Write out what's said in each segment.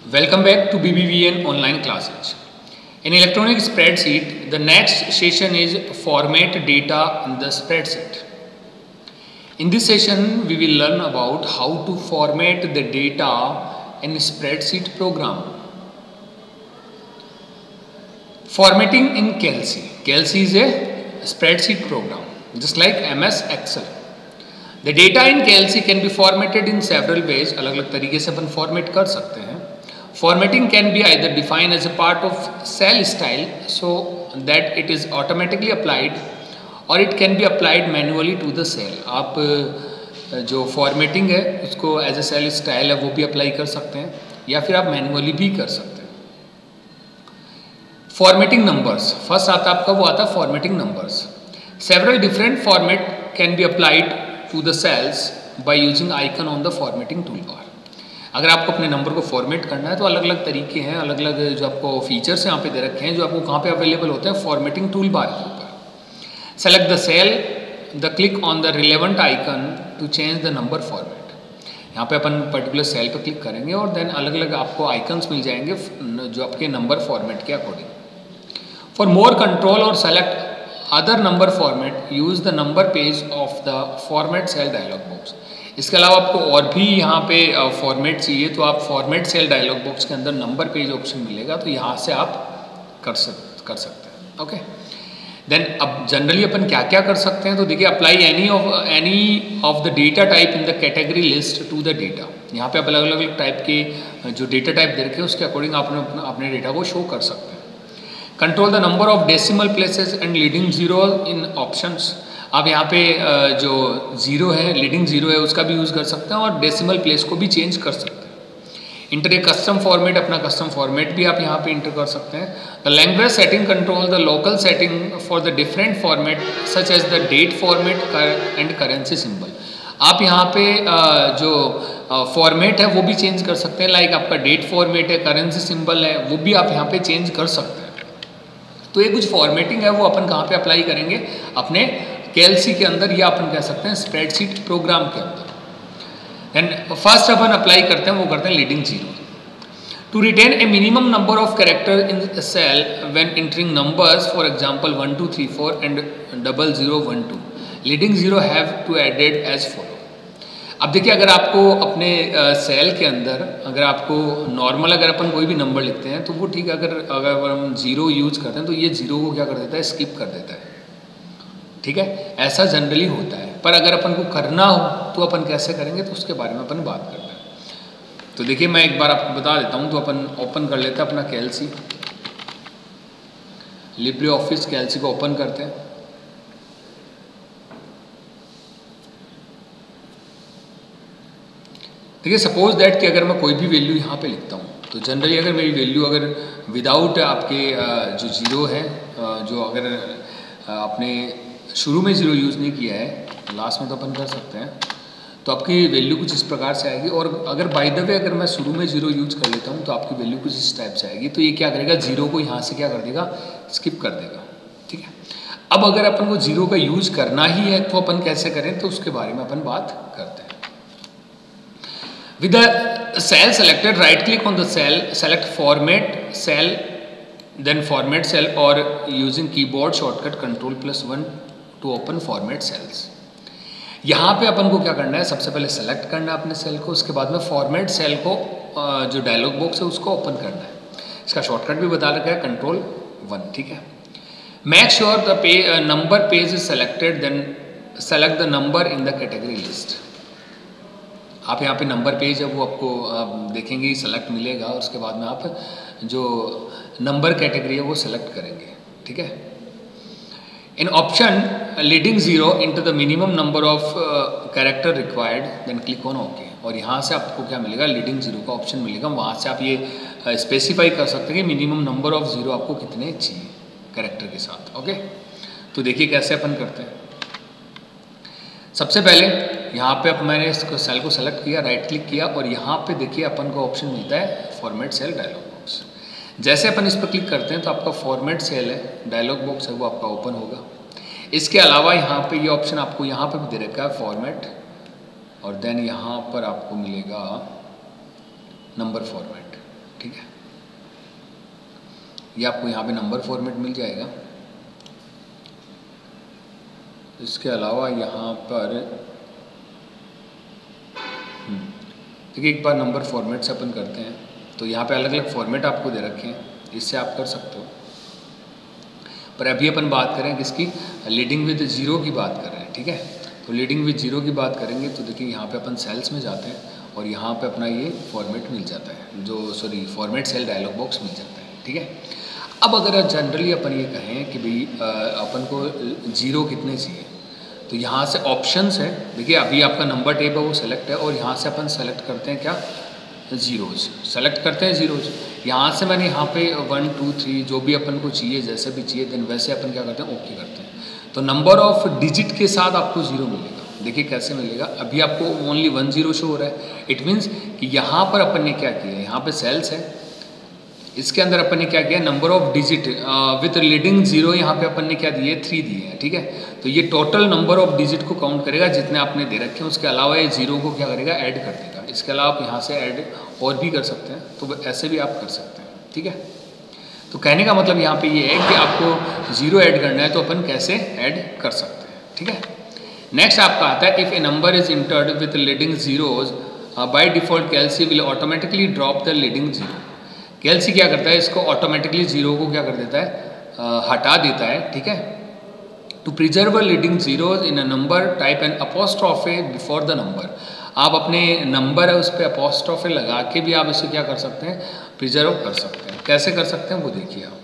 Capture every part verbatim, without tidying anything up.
Welcome back to B B V N online classes. In electronic spreadsheet, the next session is format data in the spreadsheet. In this session, we will learn about how to format the data in spreadsheet program. Formatting in Calc. Calc is a spreadsheet program, just like M S Excel. The data in Calc can be formatted in several ways. अलग अलग तरीके से अपन format कर सकते हैं. Formatting can be either defined as a part of cell style so that it is automatically applied, or it can be applied manually to the cell. आप जो formatting है उसको as a cell style है वो भी apply कर सकते हैं या फिर आप manually भी कर सकते हैं. Formatting numbers. First आता आपका वो आता है formatting numbers. Several different format can be applied to the cells by using icon on the formatting toolbar. अगर आपको अपने नंबर को फॉर्मेट करना है तो अलग अलग तरीके हैं, अलग अलग जो आपको फीचर्स यहाँ पे दे रखे हैं जो आपको कहाँ पे अवेलेबल होते हैं फॉर्मेटिंग टूल बार के ऊपर. Select the cell, the click on the relevant icon to change the number format. यहाँ पे अपन पर्टिकुलर सेल पर क्लिक करेंगे और देन अलग अलग आपको आइकन्स मिल जाएंगे जो आपके नंबर फॉर्मेट के अकॉर्डिंग. फॉर मोर कंट्रोल और select other number format use the number page of the format cell dialog box. इसके अलावा आपको और भी यहाँ पे फॉर्मेट चाहिए तो आप फॉर्मेट सेल डायलॉग बॉक्स के अंदर नंबर पेज ऑप्शन मिलेगा तो यहाँ से आप कर सक कर सकते हैं. ओके, देन अब जनरली अपन क्या क्या कर सकते हैं तो देखिए apply any of any of the data type in the category list to the data. यहाँ पे आप अलग अलग टाइप के जो डेटा टाइप दे रखे हैं उसके अकॉर्डिंग आप अपने अपने डेटा को शो कर सकते हैं. Control the number of decimal places and leading zero in options. आप यहाँ पे जो ज़ीरो है, लीडिंग ज़ीरो है, उसका भी यूज़ कर सकते हैं और डेसिमल प्लेस को भी चेंज कर सकते हैं. इंटर ए कस्टम फॉर्मेट, अपना कस्टम फॉर्मेट भी आप यहाँ पे इंटर कर सकते हैं. The language setting control the local setting for the different format such as the date format and currency symbol. आप यहाँ पे जो फॉर्मेट है वो भी चेंज कर सकते हैं. लाइक आपका डेट फॉर्मेट है, करेंसी सिंबल है, वो भी आप यहाँ पे चेंज कर सकते हैं. तो ये कुछ फॉर्मेटिंग है वो अपन कहाँ पे अप्लाई करेंगे अपने कैलसी के अंदर या अपन कह सकते हैं स्प्रेडशीट प्रोग्राम के अंदर. एंड फर्स्ट अपन अप्लाई करते हैं वो करते हैं leading zero. To retain a minimum number of character in cell when entering numbers for example one two three four and double zero one two, leading zero have to added as follow. अब देखिए अगर आपको अपने cell uh, के अंदर अगर आपको normal अगर अपन कोई भी नंबर लिखते हैं तो वो ठीक है, अगर अगर हम जीरो यूज करते हैं तो ये जीरो को क्या कर देता है, स्किप कर देता है. ठीक है, ऐसा जनरली होता है. पर अगर अपन को करना हो तो अपन कैसे करेंगे तो उसके बारे में अपन बात करते हैं. तो देखिए मैं एक बार आपको बता देता हूँ. तो अपन ओपन कर लेते हैं अपना कैलसी, लिब्रे ऑफिस कैलसी को ओपन करते हैं. देखिए सपोज दैट कि अगर मैं कोई भी वैल्यू यहाँ पे लिखता हूँ तो जनरली अगर मेरी वैल्यू अगर विदाउट आपके जो जीरो है, जो अगर आपने शुरू में जीरो यूज़ नहीं किया है, लास्ट में तो अपन कर सकते हैं, तो आपकी वैल्यू कुछ इस प्रकार से आएगी. और अगर बाय द वे अगर मैं शुरू में जीरो यूज कर लेता हूँ तो आपकी वैल्यू कुछ इस टाइप से आएगी. तो ये क्या करेगा, जीरो को यहाँ से क्या कर देगा, स्किप कर देगा. ठीक है, अब अगर अपन को जीरो का यूज करना ही है तो अपन कैसे करें तो उसके बारे में अपन बात करते हैं. With the cell selected, right click on the cell, select format cell, then format cell or using keyboard shortcut control plus one to open format cells. यहाँ पे अपन को क्या करना है, सबसे पहले सेलेक्ट करना है अपने सेल को, उसके बाद में फॉर्मेट सेल को जो डायलॉग बॉक्स है उसको ओपन करना है. इसका शॉर्टकट भी बता रखा है कंट्रोल वन. ठीक है, make sure the pay number page is selected, then select the number in the category list. आप यहाँ पे नंबर पेज है वो आपको आप देखेंगे सेलेक्ट मिलेगा और उसके बाद में आप जो नंबर कैटेगरी है वो सेलेक्ट करेंगे. ठीक है, in option leading zero into the minimum number of character required, then click on okay. और यहाँ से आपको क्या मिलेगा, लीडिंग जीरो का ऑप्शन मिलेगा. वहाँ से आप ये स्पेसिफाई कर सकते हैं कि मिनिमम नंबर ऑफ जीरो आपको कितने चाहिए कैरेक्टर के साथ. ओके, तो देखिए कैसे अपन करते हैं. सबसे पहले यहाँ पे अब मैंने इसको सेल को सेलेक्ट किया, राइट क्लिक किया और यहाँ पे देखिए अपन को ऑप्शन मिलता है फॉर्मेट सेल डायलॉग बॉक्स. जैसे अपन इस पर क्लिक करते हैं तो आपका फॉर्मेट सेल है, डायलॉग बॉक्स है वो आपका ओपन होगा. इसके अलावा यहाँ पे ये यह ऑप्शन आपको यहाँ पे भी दे रखा है फॉर्मेट, और देन यहाँ पर आपको मिलेगा नंबर फॉर्मेट. ठीक है, ये आपको यहाँ पे नंबर फॉर्मेट मिल जाएगा। इसके अलावा यहाँ पर देखिए एक बार नंबर फॉर्मेट से अपन करते हैं, तो यहाँ पे अलग अलग फॉर्मेट आपको दे रखे हैं, इससे आप कर सकते हो। पर अभी अपन बात करें किसकी, लीडिंग विद जीरो की बात कर रहे हैं, ठीक है। तो लीडिंग विद जीरो की बात करेंगे तो देखिए यहाँ पे अपन सेल्स में जाते हैं और यहाँ पे अपना ये फॉर्मेट मिल जाता है, जो sorry format cell dialog box मिल जाता है, ठीक है। अब अगर जनरली अपन ये कहें कि भाई अपन को जीरो कितने चाहिए, तो यहाँ से ऑप्शंस है। देखिए अभी आपका नंबर टेब है वो सेलेक्ट है और यहाँ से अपन सेलेक्ट करते हैं क्या, जीरोज सेलेक्ट करते हैं, जीरोज। यहाँ से मैंने यहाँ पे वन टू थ्री जो भी अपन को चाहिए, जैसे भी चाहिए देन वैसे अपन क्या करते हैं, ओके करते हैं। तो नंबर ऑफ डिजिट के साथ आपको जीरो मिलेगा। देखिए कैसे मिलेगा, अभी आपको ओनली वन जीरो शो हो रहा है। इट मीन्स कि यहाँ पर अपन ने क्या किया, यहाँ पे सेल्स है, इसके अंदर अपन ने क्या किया, number of digit with leading zero यहाँ पे अपन ने क्या दिए, थ्री दिए हैं, ठीक है। तो ये टोटल नंबर ऑफ डिजिट को काउंट करेगा जितने आपने दे रखे हैं, उसके अलावा ये जीरो को क्या करेगा, ऐड कर देगा। इसके अलावा आप यहाँ से ऐड और भी कर सकते हैं, तो ऐसे भी आप कर सकते हैं, ठीक है। तो कहने का मतलब यहाँ पे ये है कि आपको जीरो ऐड करना है तो अपन कैसे ऐड कर सकते हैं, ठीक है। नेक्स्ट आपका आता है, if a number is entered with leading zeros by default Calc will automatically drop the leading zero. Calc क्या करता है, इसको ऑटोमेटिकली जीरो को क्या कर देता है, आ, हटा देता है, ठीक है। To preserve leading zeros in a number type an apostrophe before the number. आप अपने नंबर है उस पर अपोस्ट्रोफे लगा के भी आप इसे क्या कर सकते हैं, प्रिजर्व कर सकते हैं। कैसे कर सकते हैं वो देखिए आप।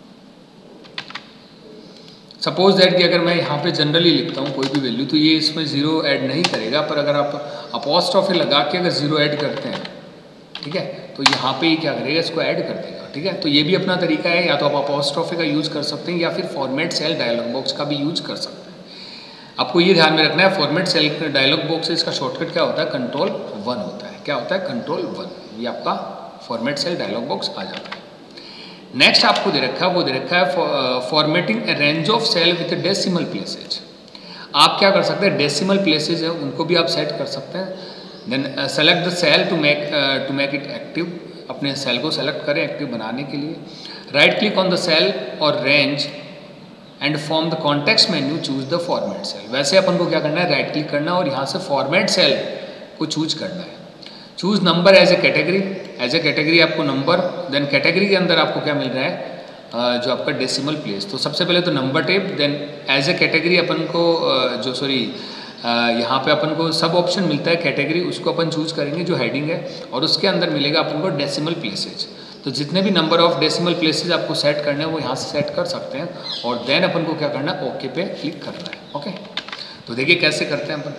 सपोज दैट कि अगर मैं यहाँ पे जनरली लिखता हूँ कोई भी वैल्यू, तो ये इसमें जीरो ऐड नहीं करेगा, पर अगर आप अपोस्ट्रोफे लगा के अगर जीरो ऐड करते हैं, ठीक है, तो यहाँ पे क्या करेगा, इसको ऐड कर देगा, ठीक है। तो ये भी अपना तरीका है, या तो आप अपोस्ट्रोफे का यूज़ कर सकते हैं या फिर फॉर्मेट सेल डायलॉग बॉक्स का भी यूज कर सकते हैं। आपको ये ध्यान में रखना है, फॉर्मेट सेल डायलॉग बॉक्स से इसका शॉर्टकट क्या होता है, कंट्रोल वन होता है। क्या होता है, कंट्रोल वन। ये आपका फॉर्मेट सेल डायलॉग बॉक्स आ जाता है। नेक्स्ट आपको दे रखा है, वो दे रखा है formatting a range of cell with decimal places. आप क्या कर सकते हैं, डेसिमल प्लेसेज है उनको भी आप सेट कर सकते हैं। Then select the cell to make to make it active. अपने सेल को सेलेक्ट करें एक्टिव बनाने के लिए। Right click on the cell और range and from the context menu choose the format cell. वैसे अपन को क्या करना है, राइट क्लिक करना है और यहाँ से फॉर्मेट सेल को चूज करना है। Choose number as a category. As a category आपको नंबर, देन कैटेगरी के अंदर आपको क्या मिल रहा है, uh, जो आपका डेसिमल प्लेस। तो सबसे पहले तो number tab, then as a category अपन को uh, जो सॉरी uh, यहाँ पे अपन को सब ऑप्शन मिलता है कैटेगरी, उसको अपन चूज करेंगे जो हेडिंग है, और उसके अंदर मिलेगा अपन को डेसिमल प्लेसेज। तो जितने भी नंबर ऑफ डेसिमल प्लेसेज आपको सेट करने हैं वो यहाँ से सेट कर सकते हैं, और देन अपन को क्या करना है, ओके पे क्लिक करना है। ओके, तो देखिए कैसे करते हैं अपन।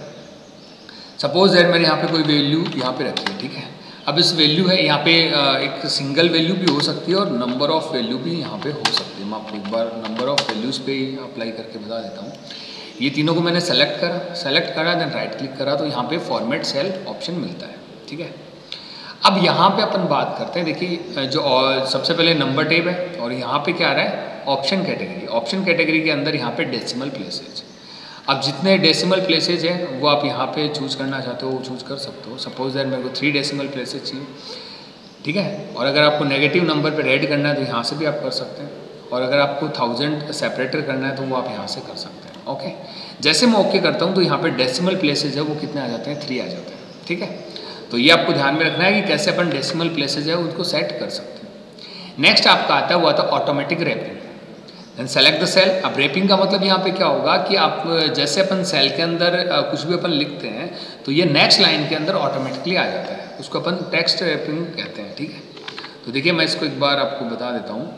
सपोज दैट मैंने यहाँ पे कोई वैल्यू यहाँ पे रखी है, ठीक है। अब इस वैल्यू है यहाँ पे एक सिंगल वैल्यू भी हो सकती है और नंबर ऑफ वैल्यू भी यहाँ पे हो सकती है। मैं आपको एक बार नंबर ऑफ वैल्यूज़ पे ही अप्लाई करके बता देता हूँ। ये तीनों को मैंने सेलेक्ट करा सेलेक्ट करा देन राइट क्लिक करा, तो यहाँ पे फॉर्मेट सेल ऑप्शन मिलता है, ठीक है। अब यहाँ पे अपन बात करते हैं, देखिए जो सबसे पहले नंबर टेब है और यहाँ पे क्या आ रहा है, ऑप्शन कैटेगरी। ऑप्शन कैटेगरी के अंदर यहाँ पे डेसिमल प्लेसेज। अब जितने डेसिमल प्लेसेज हैं वो आप यहाँ पे चूज करना चाहते हो वो चूज कर सकते हो। सपोज दैट मेरे को थ्री डेसिमल प्लेसेज चाहिए, ठीक है। और अगर आपको नेगेटिव नंबर पे ऐड करना है तो यहाँ से भी आप कर सकते हैं, और अगर आपको थाउजेंड सेपरेटर करना है तो वो आप यहाँ से कर सकते हैं। ओके, जैसे मैं ओके करता हूँ तो यहाँ पे डेसिमल प्लेसेज है वो कितने आ जाते हैं, थ्री आ जाते हैं, ठीक है। तो ये आपको ध्यान में रखना है कि कैसे अपन डेसिमल प्लेसेज है उनको सेट कर सकते हैं। नेक्स्ट आपका आता है वो आता है automatic wrapping. Then select the cell. अब रैपिंग का मतलब यहाँ पे क्या होगा कि आप जैसे अपन सेल के अंदर कुछ भी अपन लिखते हैं तो ये नेक्स्ट लाइन के अंदर ऑटोमेटिकली आ जाता है, उसको अपन टेक्स्ट रैपिंग कहते हैं, ठीक है। तो देखिए मैं इसको एक बार आपको बता देता हूँ।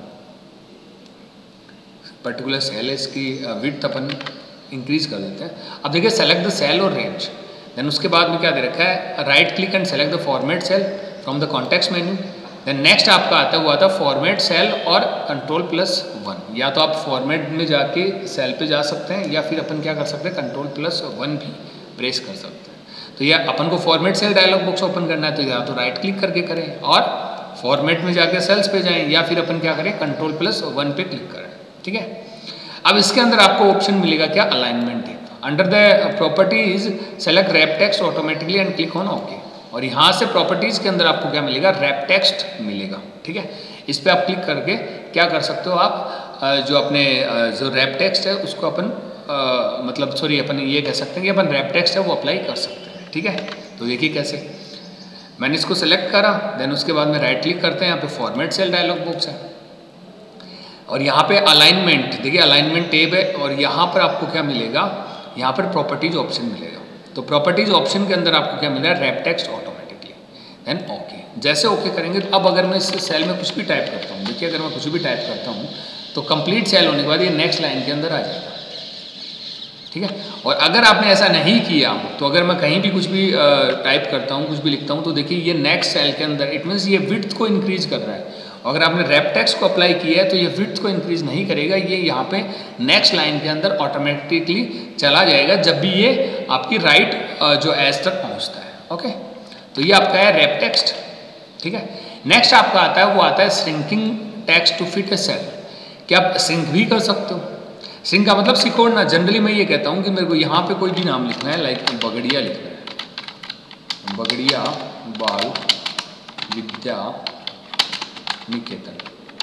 पर्टिकुलर सेल है, इसकी विड्थ अपन इंक्रीज कर देते हैं। अब देखिए सेलेक्ट द सेल और रेंज, देन उसके बाद में क्या दे रखा है, right click and select the format cell from the context menu. Then next आपका आता है वो आता है फॉर्मेट सेल और कंट्रोल प्लस वन। या तो आप फॉर्मेट में जाके सेल पे जा सकते हैं या फिर अपन क्या कर सकते हैं, कंट्रोल प्लस वन भी प्रेस कर सकते हैं। तो यह अपन को format cell dialog box open करना है तो या तो राइट क्लिक करके करें और फॉर्मेट में जाके सेल्स पे जाएं, या फिर अपन क्या करें, कंट्रोल प्लस वन पे क्लिक करें, ठीक है। अब इसके अंदर आपको ऑप्शन मिलेगा क्या, alignment tab. Under the properties select wrap text automatically and click on okay. और यहाँ से प्रॉपर्टीज़ के अंदर आपको क्या मिलेगा, रैप टेक्स्ट मिलेगा। ठीक है, इस पर आप क्लिक करके क्या कर सकते हो, आप जो अपने जो रैप टेक्स्ट है उसको अपन आ, मतलब सॉरी अपन ये कह सकते हैं कि अपन रैप टेक्स्ट है वो अप्लाई कर सकते हैं। ठीक है, तो देखिए कैसे मैंने इसको सेलेक्ट करा, देन उसके बाद में राइट क्लिक करते हैं, यहाँ पे फॉर्मेट सेल डायलॉग बॉक्स है और यहाँ पे अलाइनमेंट, देखिए अलाइनमेंट टेब है और यहाँ पर आपको क्या मिलेगा, यहाँ पर प्रॉपर्टीज ऑप्शन मिलेगा। तो प्रॉपर्टीज ऑप्शन के अंदर आपको क्या मिल रहा है, wrap text automatically, then okay. जैसे ओके okay करेंगे तो अब अगर मैं इस सेल में कुछ भी टाइप करता हूँ, देखिए अगर मैं कुछ भी टाइप करता हूँ तो कंप्लीट सेल होने के बाद ये नेक्स्ट लाइन के अंदर आ जाएगा। ठीक है, और अगर आपने ऐसा नहीं किया तो अगर मैं कहीं भी कुछ भी टाइप करता हूँ, कुछ भी लिखता हूँ, तो देखिए ये नेक्स्ट सेल के अंदर इट मीन्स ये विड्थ को इंक्रीज कर रहा है। अगर आपने रैप टेक्स्ट को अप्लाई किया है तो ये विड्थ को इंक्रीज नहीं करेगा, ये यहाँ पे नेक्स्ट लाइन के अंदर ऑटोमेटिकली चला जाएगा जब भी ये आपकी राइट जो एज तक पहुँचता है। ओके, तो ये आपका है रैप टेक्स्ट। ठीक है, नेक्स्ट आपका आता है वो आता है shrinking text to fit a cell. क्या आप श्रिंक भी कर सकते हो? श्रिंक का मतलब सिकोड़ना। जनरली मैं ये कहता हूँ कि मेरे को यहाँ पे कोई भी नाम लिखना है, लाइक बगड़िया लिखना है, बगड़िया बाल विद्या निकेतन।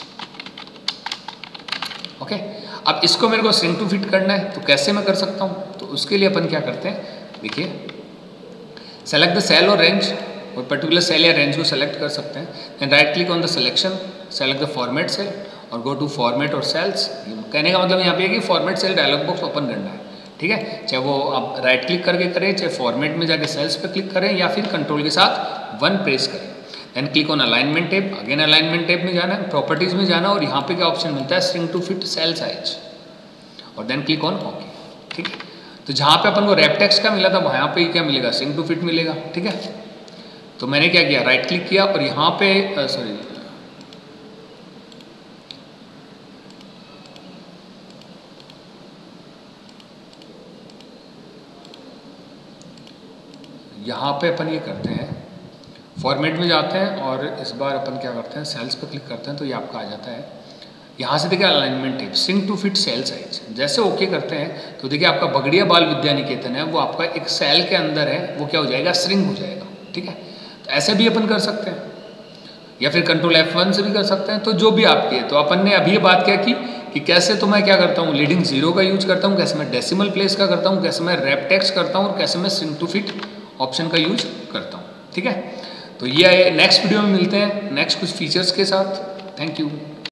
ओके, अब इसको मेरे को श्रिंक टू फिट करना है तो कैसे मैं कर सकता हूँ, तो उसके लिए अपन क्या करते हैं, देखिए सेलेक्ट द सेल और रेंज, और पर्टिकुलर सेल या रेंज को सेलेक्ट कर सकते हैं। Then right click on the selection, select the format cell और गो टू फॉर्मेट और सेल्स। कहने का मतलब यहाँ पे है कि format cell dialog box open करना है। ठीक है, चाहे वो आप राइट क्लिक करके करें, चाहे फॉर्मेट में जाके सेल्स पे क्लिक करें या फिर कंट्रोल के साथ वन प्रेस करें। Then click on alignment tab, again alignment tab में जाना है, प्रॉपर्टीज में जाना और यहाँ पे क्या ऑप्शन मिलता है, shrink to fit cell size, और देन क्लिक ऑन ओके। ठीक है, तो जहाँ पे अपन को रैप टेक्स्ट का मिला था वहाँ पे क्या मिलेगा, श्रिंक टू फिट मिलेगा। ठीक है, तो मैंने क्या किया, राइट क्लिक किया और यहाँ पे सॉरी यहाँ पे अपन ये करते हैं, फॉर्मेट में जाते हैं और इस बार अपन क्या करते हैं, सेल्स पे क्लिक करते हैं तो ये आपका आ जाता है। यहाँ से देखिए alignment tab, shrink to fit cell size. जैसे ओके करते हैं तो देखिए आपका बगड़िया बाल विद्या निकेतन है वो आपका एक सेल के अंदर है, वो क्या हो जाएगा, श्रिंक हो जाएगा। ठीक है, तो ऐसे भी अपन कर सकते हैं या फिर कंट्रोल एफ वन से भी कर सकते हैं, तो जो भी आपकी है। तो अपन ने अभी ये बात क्या की कि कैसे तो मैं क्या करता हूँ, लीडिंग जीरो का यूज करता हूँ, कैसे मैं डेसिमल प्लेस का करता हूँ, कैसे मैं रैप टेक्स्ट करता हूँ और कैसे मैं श्रिंक टू फिट ऑप्शन का यूज करता हूँ। ठीक है, तो ये नेक्स्ट वीडियो में मिलते हैं नेक्स्ट कुछ फीचर्स के साथ। Thank you.